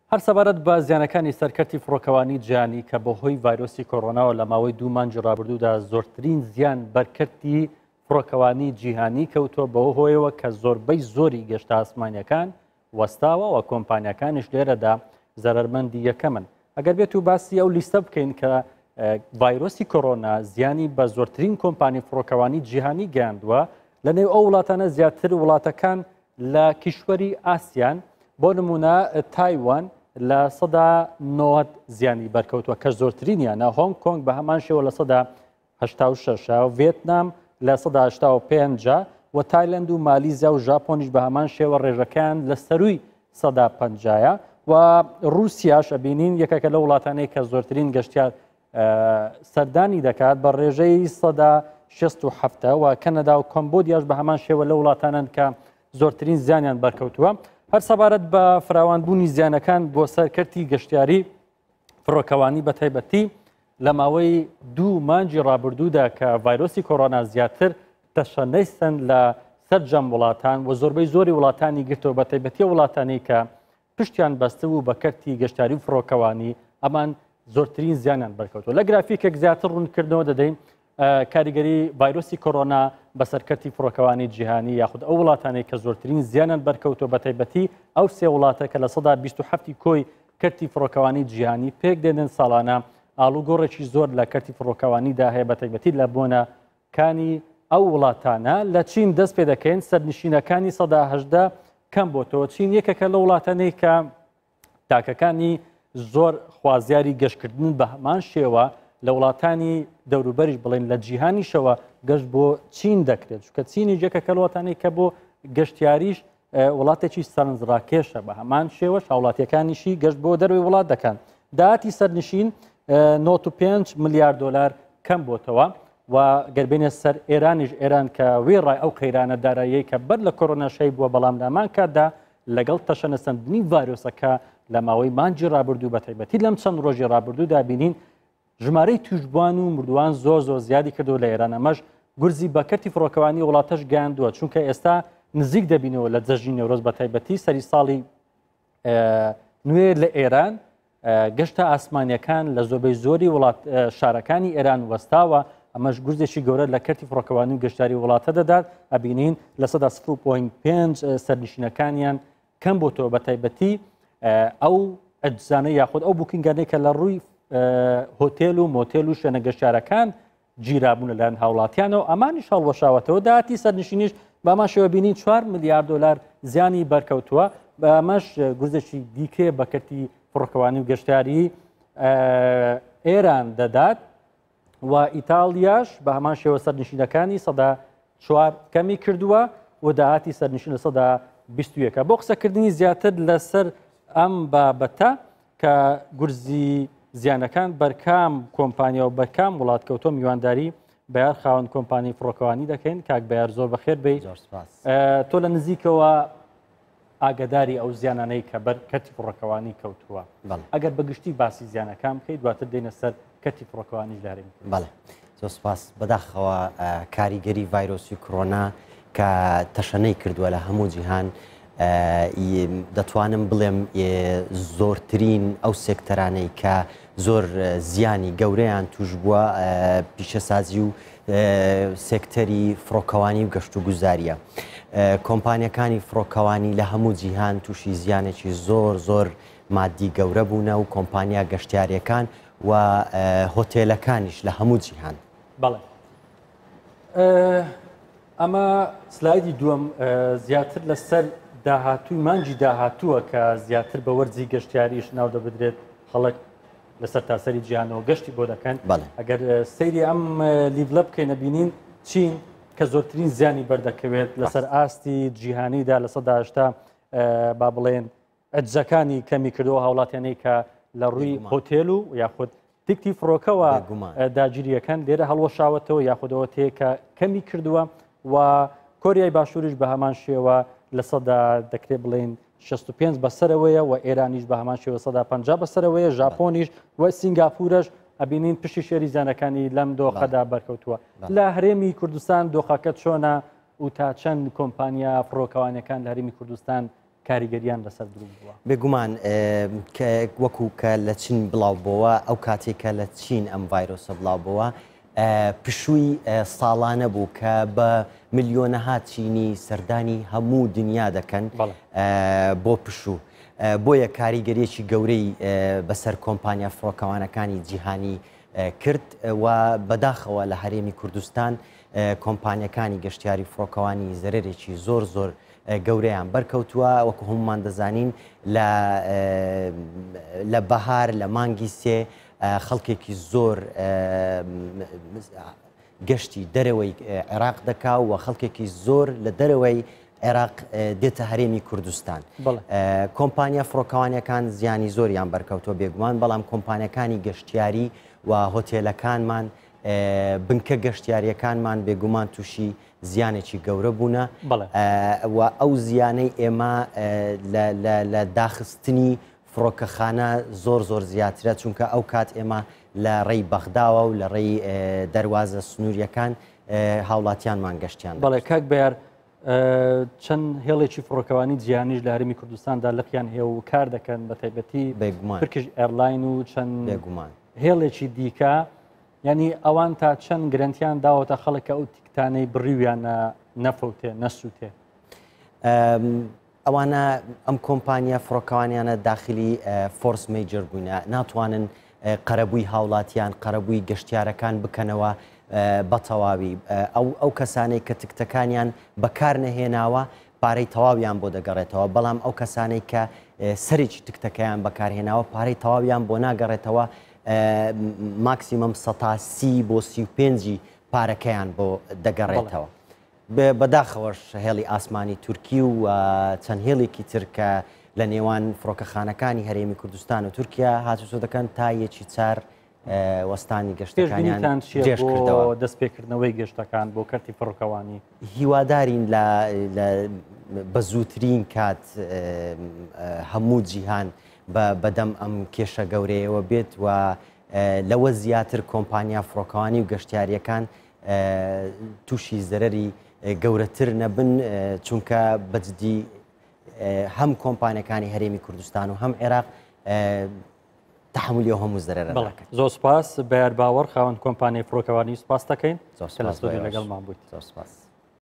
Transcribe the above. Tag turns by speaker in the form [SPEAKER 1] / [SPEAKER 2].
[SPEAKER 1] هەر سەبارەت بە زیانەکانی سەرکەرتی فڕۆکەوانی جیهانی کە بە هۆی ڤایرۆسی کۆڕۆناوە لە ماوەی 2 مانگی ڕابردوودا زۆرترین زیان بەرکەرتی فڕۆکەوانی جیهانی کەوتۆ بەوە هۆیەوە کە زۆربەی زۆری گەشتە ئاسمانیەکان وەستاوە و کۆمپانیەکانیش لێرەدا زەرەرمەندی یەکەمن. ئەگەر بێت و باسی ئەو لیستە بکەین کە ڤایرۆسی کۆڕۆنا زیانی بە زۆرترین کۆمپانی فڕۆکەوانی جیهانی گەیاندووە، لە نێو ئەو وڵاتانە زیاتر وڵاتەکان لە کیشوەری ئاسیان، بۆ نمونە تایوان لە 90 زیانی بەرکەوتووە کە زۆرترینیانە، هۆنگ کۆنگ بە هەمان شێوە لە 86، ڤێتنام لە 85 و تایلند و مالیزیا و ژاپۆنیش بە هەمان شێوە ڕێژەکان لە سەروی 150 و رووسیاش ئەبینین یەکێکە لە وڵاتانەی کە زۆرترین گەشتیار سەردانی دەکات بە ڕێژەی 167 و کەنەدا و کۆمبۆدیاش بە هەمان شێوە لە وڵاتانن کە زۆرترین زیانیان بەرکەوتووە. هەر سەبارەت بە فراوانبوونی زیانەکان بۆ سەرکەرتی گەشتیاری فڕۆکەوانی بە تایبەتی لە ماوەی 2 مانگی ڕابردوودا کە ڤایرۆسی کۆڕۆنا زیاتر تەشەنەیستن لە سەرجەم وڵاتان و زۆربەی زۆری وڵاتانی گرتەوە، بە تایبەتی وڵاتانی کە پشتیان بەستە بوو بە کەرتی گەشتیاری و فڕۆکەوانی، ئەمان زۆرترین زیانیان بەرکەوتووە. لە گرافیکێک زیاتر ڕوونکردنەوە دەدەین کاریگەری ڤایرۆسی کۆڕۆنا بە سەرکەرتی فڕۆکەوانی جیهانی یاخود ئەو وڵاتانەی کە زۆرترین زیانیان بەرکەوتووە، بە تایبەتی ئەو سێ وڵاتە کە لە 127 کۆی کەرتی فڕۆکەوانی جیهانی پێک دێنن ساڵانە ئاڵوگۆڕێکی زۆر لە کەرتی فڕۆکەوانیدا هەیە، بە تایبەتی لە بۆنەکانی ئەو وڵاتانە. لە چین دەست پێ دەکەین سەرنشینەکانی 118 کەم بۆتەوە. چین یەکێکە لە وڵاتانەی کە تاکەکانی زۆر خوازیاری گەشتکردن بە هەمان شێوە لە وڵاتانی دەوروبەریش بڵێن لە جیهانیشەوە گەشت بۆ چین دەکرێت، چونکە چینی یەکێکە لە وڵاتانەی کە بۆ گەشتیاریش وڵاتێکی سەرنجڕاکێشە، بە هەمان شێوەش هاوڵاتیەکانیشی گەشت بۆ دەروی وڵات دەکەن. داهاتی سەرنشین 95 ملیار دلار کەم بۆتەوە و گەربێنە سەر ئێرانیش، ئێران کە وێڕای ئەو قەیرانە داراییەی کە بەر لە کۆڕۆناشەی بووە، بەڵام لەمان کاتدا لەگەڵ تەشەنەسەندنی ڤایرۆسەکە لە ماوەی مانگی ڕابردوو بە تایبەتی لەم چەند ڕۆژی ڕابردوودا بینین ژمارەی توشبوان و مردووان زۆر زیادی کردو لە ئێران. ئەمەش گورزی بە کەرتی فڕۆکەوانی وڵاتەش گەیاندووە، چونکە ئێستا نزیک دەبینەوە لە جەژنی نەورۆز بە تایبەتی سەری ساڵی نوێ لە ئێران گەشتە ئاسمانیەکان لە زۆربەی زۆری شارەکانی ئێران وەستاوە. ئەمەش گورزێکی گەورە لە کەرتی فڕۆکەوانی و گەشتیاری وڵاتە دەدات. ئەبینین لە 0.5 سەرنشینەکانیان کەم بۆتەوە، بە تایبەتی ئەو ئەجزانە یاخود ئەو بوکینگانەی کە لە ڕووی هۆتێل و مۆتێل و شوێنە گەشتیارەکان گیرابوون لەلایەن هاوڵاتیانەوە، ئەمانیش هەڵوەشاوەتەوە. داهاتی سەرنشینیش بە ئەمان شێوە بینین 4 ملیار دلار زیانی بەرکەوتووە. بە ئەمەش گورزێکی دیکێ بە کەرتی فڕۆکەوانی و گەشتیاری ئێران دەدات و ئیتاڵیاش بە هەمان شێوە سەرنشینەکانی 104 کەمی کردووە و داهاتی سەرنشین لە 121. بۆ قسەکردنی زیاتر لەسەر ئەم بابەتە کە گورزی زیانەکان بەرکام کۆمپانیا و بەرکام وڵات کەوتۆ میوانداری بەیار خاوەن کۆمپانی فڕۆکەوانی دەکەین. کاک بەیار زۆر بەخێر بێ. تۆ لە نزیکەوە ئاگداری ئەو زیانانەی کە بەر کەرتی فڕۆکەوانی کەوتووە، ئەگەر بەگشتی باسی زیانەکان بکەیت دواتر دێنە سەر کەرتی فڕۆکەوانی لارێن.
[SPEAKER 2] بەڵێ زۆر سپاس. بەداخەوە کاریگەری ڤایرۆسی کۆڕۆنا کە تەشەنەی کردووە لە هەموو جیهان، دەتوانم بڵێم زۆرترین ئەو سێکتەرانەی کە زۆر زیانی گەورەیان توش بووە پیشەسازی و سێکتەری فڕۆکەوانی و گەشت و گوزاریە. کۆمپانیەکانی فڕۆکەوانی لە هەموو جیهان تووشی زیانێکی زۆر مادی گەورە بوونە و کۆمپانیا گەشتیاریەکان و هۆتێلەکانیش لە هەموو جیهان.
[SPEAKER 1] بەڵێ ئەمە سلایدی دووەم زیاتر لەسەر داهاتووی مانگی داهاتووە کە زیاتر بە وەرزی گەشتیاریش ناو دەبدرێت، خەڵک لەسەر تاسەری جیهانەوە گەشتی بۆ دەکەن. ئەگەر سەیری ئەم لیڤلە بکەینە بینین چین کە زۆرترین زیانی بەردەکەوێت لەسەر ئاستی جیهانیدا لە 180 با بڵێن ئەجزەکانی کەمی کردەوە هاوڵاتیانەی کە لە ڕووی هۆتێل و یاخود تیکتی فڕۆکەوە داگیریەکان لێرە هەڵوەشاوەتەوە یاخودەوە تێکە کەمی کردووە و کۆریای باشووریش بە هەمان شێوە لە 100 دەکرێت بڵێن 65 بەسەرەوەیە و ئێرانیش بە هەمان شێوە 150 بەسەرەوەیە، ژاپۆنیش و سینگاپورەش ئەبینین پشتی شێری زیانەکانی لەم دۆخەدا بەرکەوتووە. لە هەرێمی کوردستان دۆخەکەت چۆنە و تا چەند کۆمپانیا فڕۆکەوانەکان لە هەرێمی کوردستان کاریگەریان لەسەر دروست بووە.
[SPEAKER 2] بێگومان وەکو کە لە چین بڵاوبەوە ئەو کاتێکە لە چین ئەم ڤایرۆسە بڵاوبەوە پشووی ساڵانە بوو کە بە ملیۆنەها چینی سەردانی هەموو دنیا دەکەن بۆ پشوو. بۆیە کاریگەریەکی گەورەی بەسەر کۆمپانیا فڕۆکەوانەکانی جیهانی کرد و بەداخەوە لە هەرێمی کوردستان کۆمپانیەکانی گەشتیاری فڕۆکەوانی زەرێکی زۆر زۆر گەورەیان بەرکەوتووە وەکو هەمومان دەزانین لە بەهار لە مانگی سێ خەڵکێکی زۆر گەشتی دەرەوەی عێراق دەکا و خەڵکێکی زۆر لە دەرەوەی عێراق دێتە هەرێمی کوردستان. کۆمپانیا فڕۆکەوانیەکان زیانی زۆریان بەرکەوتۆ بێگومان، بەڵام کۆمپانیەکانی گەشتیاری و هۆتێلەکانمان بنکە گەشتیاریەکانمان بێگومان تووشی زیانێکی گەورە بوونە و ئەو زیانەی ئێمە لە داخستنی فڕۆکەخانە زۆر زۆر زیاترە، چونکە ئەو کات ئێمە لە ڕێی بەغداوە و لە ڕێی دەروازە سنووریەکان هاوڵاتیانمان گەشتیان.
[SPEAKER 1] بەڵێ کاک بەیار چەند هێڵێکی فڕۆکەوانی جیهانیش لە هەرێمی کوردستاندا لەقیان هێو و کار دەکەن بە تایبەتی تورکیش ئێرلاین و چەند هێڵێکی دیکە، یعنی ئەوان تا چەند گرنتیان داوەتە خەڵکە ئەو تیکتانەی بڕیویان نەفەوتێ نەسووتێ.
[SPEAKER 2] ئەوانە ئەم کۆمپانیا فڕۆکەوانیانە داخلی فۆرس مەیجر بووینە، ناتوانن قەرەبووی هاوڵاتیان قەرەبووی گەشتیارەکان بکەنەوە بە تەواوی. ئەو کەسانەی کە تکتەکانیان بەکار نەهێناوە پارەی تەواویان بۆ دەگەڕێتەوە، بەڵام ئەو کەسانەی کە سەرێکی تکتەکەیان بەکارهێناوە پارەی تەواویان بۆ ناگەڕێتەوە، ماکسیمەم 130 بۆ 35 پارەکەیان بۆ دەگەڕێتەوە. بەداخەوەش هێڵی ئاسمانی تورکی و چەند هێڵێکی ترکە لە نێوان فڕۆکەخانەکانی هەرێمی کوردستان و تورکیا هاتوچۆ دەکەن تا یەکی چار وەستانی گەشتەکانیان جێش کردەوە.
[SPEAKER 1] دەستپێکردنەوەی گەشتەکان بۆ کەرتی فڕۆکەوانی
[SPEAKER 2] هیوادارین بە زووترین کات هەموو جیهان بەدەم ئەم کێشە گەورەیەوە بێت و لەوە زیاتر کۆمپانیا فڕۆکەوانی و گەشتیاریەکان تووشی زەرەری گەورەتر نەبن، چونکە بەجددی هەم کۆمپانیەکانی هەرێمی کوردستان و هەم عێراق تحملی هەموو زەرەرە دەکەن.
[SPEAKER 1] زۆر سپاس بەیار باوەڕ خاوەن کۆمپانیای فڕۆکەوانی سپاس دەکەین لەگەڵمان بوویت.
[SPEAKER 2] زۆر سپاس.